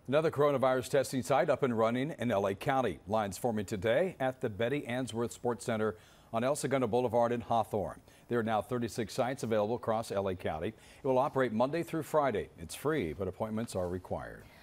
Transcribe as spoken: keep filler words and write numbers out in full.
Another coronavirus testing site up and running in L A County. Lines forming today at the Betty Answorth Sports Center on El Segundo Boulevard in Hawthorne. There are now thirty-six sites available across L A County. It will operate Monday through Friday. It's free, but appointments are required.